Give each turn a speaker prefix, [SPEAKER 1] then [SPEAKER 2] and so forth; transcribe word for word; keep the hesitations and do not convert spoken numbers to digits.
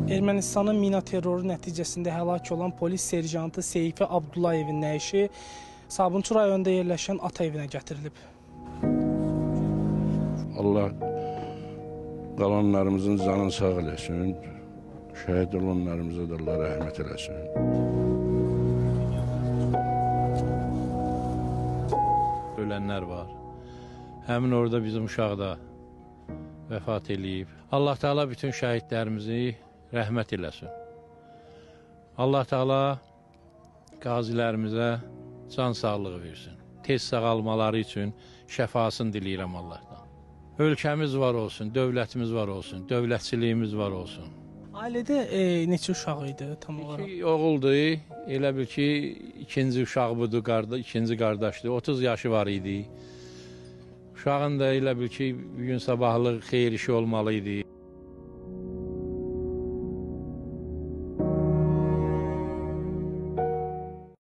[SPEAKER 1] Ermənistanın mina terroru nəticəsində həlak olan polis serjantı Seyfi Abdullayevin nəşi Sabunçu rayonunda yerləşən ata evinə gətirilib.
[SPEAKER 2] Allah qalanlarımızın canını sağ eləsin, şəhid olanlarımıza da Allah rəhmət eləsin.
[SPEAKER 3] Ölənlər var. Həmin orada bizim uşaq da vəfat eləyib. Allah Teala bütün şəhidlərimizi rəhmət eləsin. Allah Teala qazilərimizə can sağlığı versin. Tez sağalmaları üçün şəfasını diləyirəm Allahdan. Ölkəmiz var olsun, dövlətimiz var olsun, dövlətçiliyimiz var olsun.
[SPEAKER 1] Ailədə e, neçə uşaq idi tam olaraq?
[SPEAKER 3] İki oğuldur, elə bil ki, ikinci uşaq budur, qarda, ikinci qardaşdır, otuz yaşı var idi. Uşağın da elə bil ki, bugün sabahlıq xeyir işi olmalı idi.